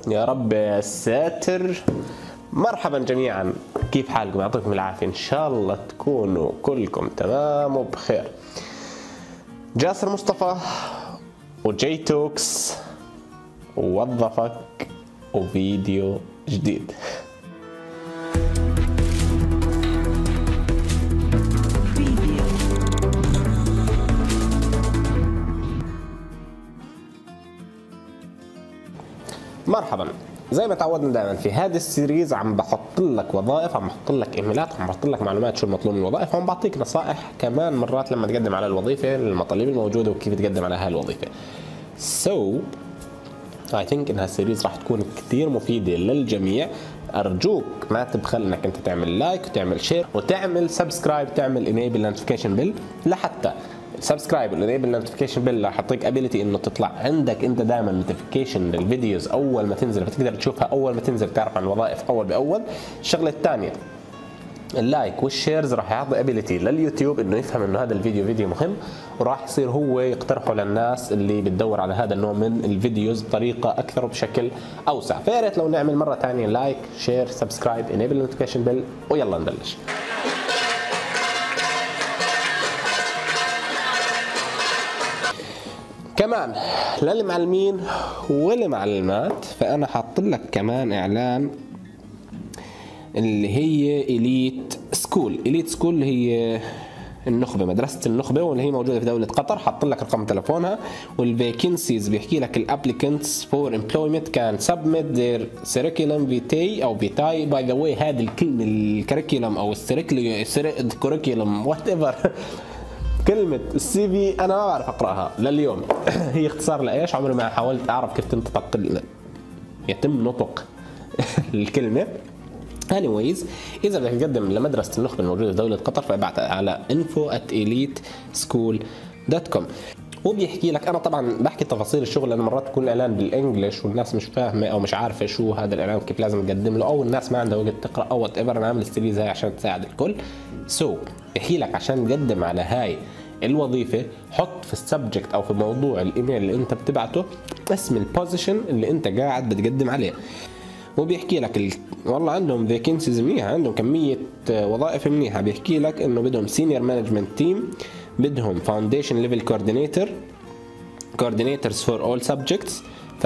يا رب يا ساتر. مرحبا جميعا، كيف حالكم؟ يعطيكم العافية، إن شاء الله تكونوا كلكم تمام وبخير. جاسر مصطفى وجي توكس ووظفك وفيديو جديد. مرحبا، زي ما تعودنا دائما في هذه السيريز عم بحط لك وظائف، عم بحط لك ايميلات، عم بحط لك معلومات شو المطلوب من الوظائف، وعم بعطيك نصائح كمان مرات لما تقدم على الوظيفه، المطالب الموجوده وكيف تقدم على هاي الوظيفه. I think انها السيريز راح تكون كثير مفيده للجميع. ارجوك ما تبخل انك انت تعمل لايك وتعمل شير وتعمل سبسكرايب، تعمل انيبل نوتيفيكيشن بيل، لحتى السبسكرايب والانيبل نوتيفيكيشن بيل راح يعطيك ابيليتي انه تطلع عندك انت دائما نوتيفيكيشن للفيديوز اول ما تنزل، فتقدر تشوفها اول ما تنزل، تعرف عن الوظائف اول باول. الشغله الثانيه اللايك والشيرز راح يعطي ابيليتي لليوتيوب انه يفهم انه هذا الفيديو فيديو مهم، وراح يصير هو يقترحه للناس اللي بتدور على هذا النوع من الفيديوز بطريقه اكثر وبشكل اوسع. فيا ريت لو نعمل مره ثانيه لايك شير سبسكرايب انيبل نوتيفيكيشن بيل، ويلا نبلش. كمان للمعلمين والمعلمات فانا حاط لك كمان اعلان اللي هي إليت سكول. إليت سكول اللي هي النخبة، مدرسة النخبة، واللي هي موجودة في دولة قطر. حاط لك رقم تلفونها، والفيكنسيز بيحكي لك الابليكنتس فور امبلويمنت كان سبميت ذير سيريكولم فيتاي او فيتاي. باي ذا واي هذه الكلمة الكريكولم او الكريكولم وات ايفر كلمة السي في انا ما بعرف اقراها لليوم. هي اختصار لايش؟ عمري ما حاولت اعرف كيف يتم نطق الكلمة. anyways اذا بدك تقدم لمدرسه النخبه الموجوده في دوله قطر فابعت على info@eliteschool.com. وبيحكي لك، انا طبعا بحكي تفاصيل الشغل لانه مرات بيكون الاعلان بالانجلش والناس مش فاهمه او مش عارفه شو هذا الاعلان كيف لازم تقدم له، او الناس ما عندها وقت تقرا او وات ايفر. انا عامل السيريز هاي عشان تساعد الكل. بيحكي لك عشان تقدم على هاي الوظيفه حط في السبجكت او في موضوع الايميل اللي انت بتبعته اسم البوزيشن اللي انت قاعد بتقدم عليه. وبيحكي لك والله عندهم فيكنسيز منيحه، عندهم كميه وظائف منيحه. بيحكي لك انه بدهم سينيور مانجمنت تيم، بدهم فاونديشن ليفل كوردينيتورز فور اول سبجكتس،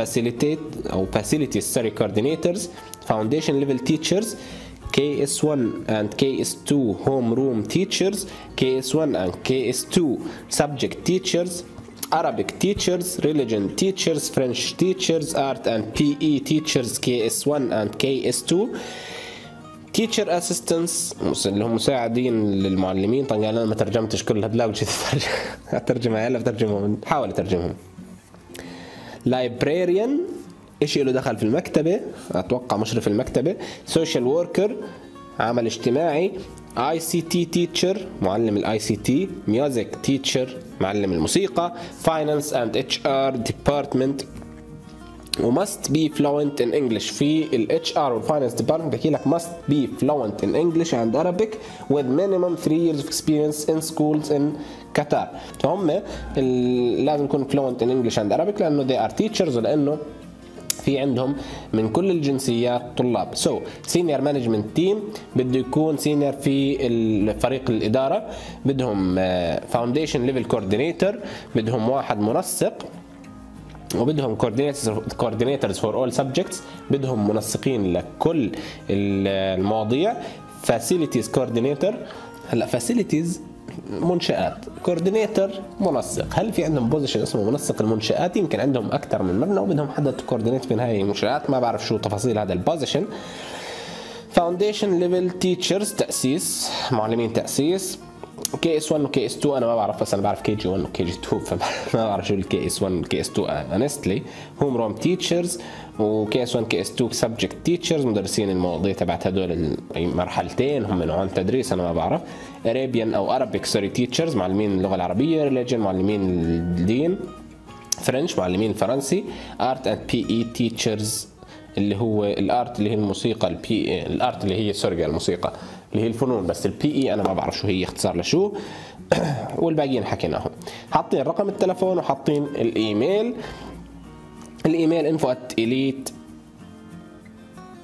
فاسيليتيز كوردينيتورز، فاونديشن ليفل تيتشرز، KS1 and KS2 homeroom teachers, KS1 and KS2 subject teachers, Arabic teachers, religion teachers, French teachers, art and PE teachers KS1 and KS2, teacher assistants اللي هم مساعدين للمعلمين. طبعا انا ما ترجمتش كل هدلاوي اترجمها يلا بترجمهم، بحاول اترجمهم. librarian ايش له دخل في المكتبه، اتوقع مشرف المكتبه. social worker عمل اجتماعي. ICT teacher معلم الاي سي تي. music teacher معلم الموسيقى. finance and HR department و must be fluent in English. في ال HR وال finance department بحكي لك must be fluent in English and Arabic with minimum 3 years of experience in schools in Qatar. فهم لازم يكون fluent in English and Arabic لانه they are teachers ولانه في عندهم من كل الجنسيات طلاب. سينيور مانجمنت تيم بده يكون سينيور في فريق الاداره. بدهم فاونديشن ليفل كوردينيتور، بدهم واحد منسق، وبدهم كوردينيتورز فور اول سبجكتس، بدهم منسقين لكل المواضيع. فاسيليتيز كوردينيتور، هلا فاسيليتيز منشآت، كوردينيتور منسق. هل في عندهم بوزيشن اسمه منسق المنشآت؟ يمكن عندهم اكثر من مبنى وبدهم حدا كوردينيت بين هاي المنشآت، ما بعرف شو تفاصيل هذا البوزيشن. فاونديشن ليفل تيتشرز تأسيس، معلمين تأسيس. KS1 و KS2 انا ما بعرف، بس انا بعرف KG1 و KG2 فما بعرف شو KS1 و KS2 honestly. هوم روم تيتشرز و KS1 KS2 سبجكت تيتشرز، مدرسين المواضيع تبعت هدول مرحلتين هم نوعين تدريس انا ما بعرف. Arabian او Arabic تيتشرز معلمين اللغه العربيه. Religion معلمين الدين. French معلمين الفرنسي. Art and PE تيتشرز اللي هو الارت اللي هي الموسيقى، الارت اللي هي الموسيقى اللي هي الفنون، بس البي اي انا ما بعرف شو هي اختصار لشو. والباقيين حكيناهم. حاطين رقم التلفون وحاطين الايميل. الايميل info@elite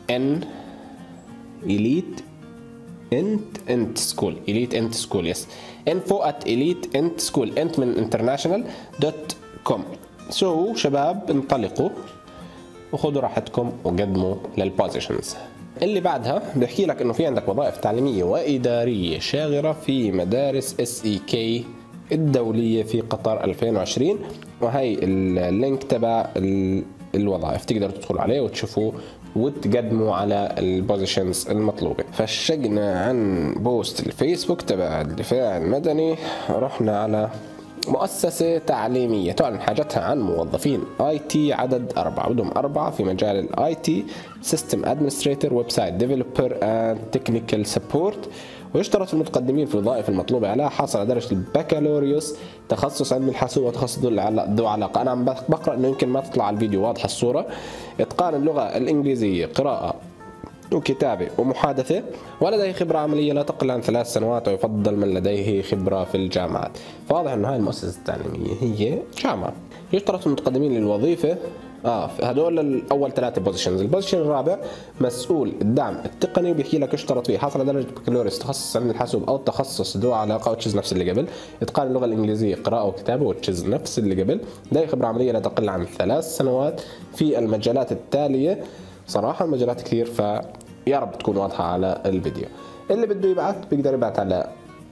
N Elite Ent School Elite Ent School yes info at Elite Ent School Ent من international.com. شباب انطلقوا وخذوا راحتكم وقدموا للبوزيشنز. اللي بعدها بيحكي لك انه في عندك وظائف تعليميه واداريه شاغره في مدارس SEK الدوليه في قطر 2020، وهي اللينك تبع الوظائف تقدروا تدخلوا عليه وتشوفوه وتقدموا على البوزيشنز المطلوبه. فشقنا عن بوست الفيسبوك تبع الدفاع المدني، رحنا على مؤسسة تعليمية تعلن حاجتها عن موظفين IT عدد 4، بدهم 4 في مجال ال IT System Administrator Website Developer and Technical Support. ويشترط المتقدمين في الوظائف المطلوبة على حاصل على درجة البكالوريوس، تخصص علم الحاسوب وتخصص ذو علاقة. أنا عم بقرأ إنه يمكن ما تطلع على الفيديو واضحة الصورة. إتقان اللغة الإنجليزية، قراءة وكتابة ومحادثة، ولديه خبرة عملية لا تقل عن 3 سنوات، ويفضل من لديه خبرة في الجامعات. فواضح انه هاي المؤسسة التعليمية هي جامعة. يشترط المتقدمين للوظيفة هدول الاول 3 بوزيشنز. البوزيشن الرابع مسؤول الدعم التقني، وبيحكي لك اشترط فيه حصل على درجة بكالوريوس، تخصص علم الحاسوب او تخصص ذو علاقة، وتشز نفس اللي قبل. اتقان اللغة الانجليزية، قراءة وكتابة، وتشز نفس اللي قبل. لديه خبرة عملية لا تقل عن 3 سنوات في المجالات التالية. صراحة المجالات كثير، فيا رب تكون واضحة على الفيديو. اللي بده يبعث بيقدر يبعث على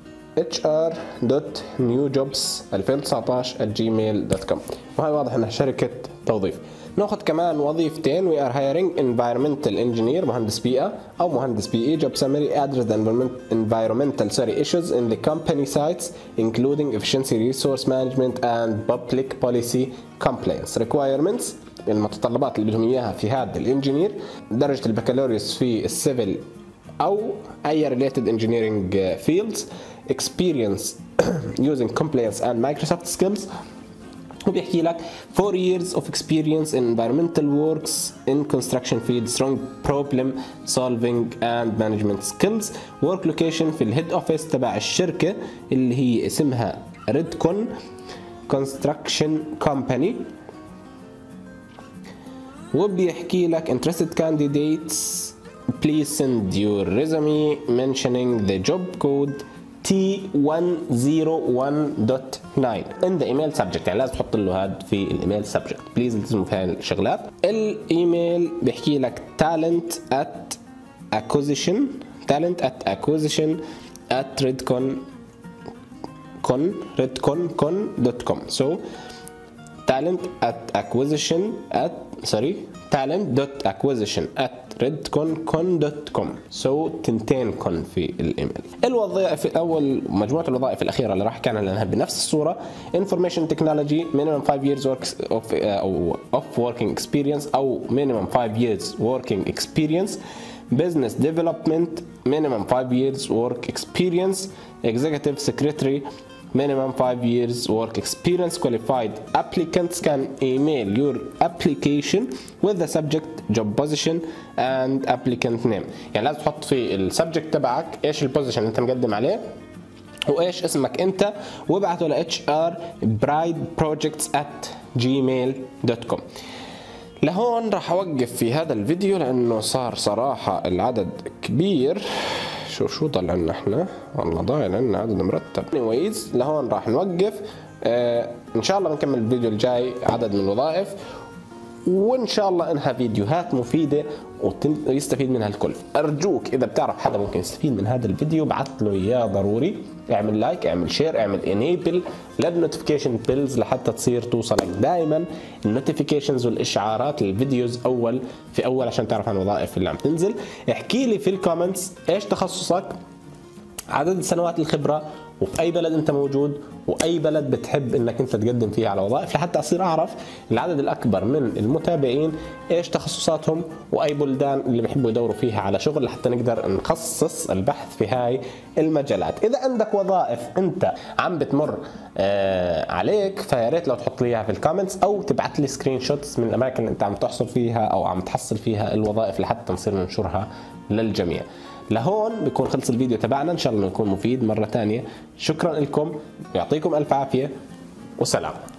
hr.newjobs2019@gmail.com. وهي واضح انها شركة توظيف. ناخذ كمان وظيفتين. we are hiring environmental engineer مهندس بيئة أو مهندس بيئي. job summary address the environmental issues in the company sites including efficiency, resource management and public policy compliance. requirements المتطلبات اللي بدهم اياها في هذا الانجينير: درجة البكالوريوس في السيفل او اي related engineering fields, experience using compliance and Microsoft skills. وبيحكي لك 4 years of experience in environmental works in construction field, strong problem solving and management skills. work location في الهيد اوفيس تبع الشركة اللي هي اسمها Redcon Construction Company. وبيحكي لك interested candidates please send your resume mentioning the job code T101.9 in the email subject. يعني لازم تحط له هذا في الايميل subject. بليز التزموا في هاي الشغلات. الايميل بيحكي لك talent at redcon.com. so talent.acquisition@redcon.com. تنتين كون في الايميل. الوظائف اول مجموعه الوظائف الاخيره اللي راح كان لها بنفس الصوره: information technology minimum 5 years of working experience او minimum 5 years working experience, business development minimum 5 years work experience, executive secretary minimum 5 years work experience. Qualified applicants can email your application with the subject job position and applicant name. يعني لازم تحط في السبجكت تبعك ايش البوزيشن اللي انت مقدم عليه وايش اسمك انت، وابعته ل hrbrideprojects@gmail.com. لهون راح اوقف في هذا الفيديو لانه صار صراحة العدد كبير. شو طلع لنا احنا؟ والله ضايع لنا عدد مرتب. anyways لهون راح نوقف. ان شاء الله بنكمل الفيديو الجاي عدد من الوظائف، وان شاء الله انها فيديوهات مفيده ويستفيد منها الكل. ارجوك اذا بتعرف حدا ممكن يستفيد من هذا الفيديو ابعث له اياه ضروري. اعمل لايك، اعمل شير، اعمل انيبل للنوتيفيكيشن بيلز لحتى تصير توصلك دائما النوتيفيكيشنز والاشعارات للفيديوز اول في اول عشان تعرف عن الوظائف اللي عم تنزل. احكي لي في الكومنتس ايش تخصصك، عدد سنوات الخبره، وفي اي بلد انت موجود، واي بلد بتحب انك انت تقدم فيها على وظائف، لحتى اصير اعرف العدد الاكبر من المتابعين ايش تخصصاتهم واي بلدان اللي بيحبوا يدوروا فيها على شغل، لحتى نقدر نخصص البحث في هاي المجالات. اذا عندك وظائف انت عم بتمر عليك فيا ريت لو تحط لي اياها في الكومنتس، او تبعت لي سكرين شوتس من الاماكن اللي انت عم تحصل فيها او عم تحصل فيها الوظائف لحتى نصير ننشرها للجميع. لهون بيكون خلص الفيديو تبعنا، ان شاء الله يكون مفيد مرة ثانية. شكرا لكم، يعطيكم الف عافية وسلام.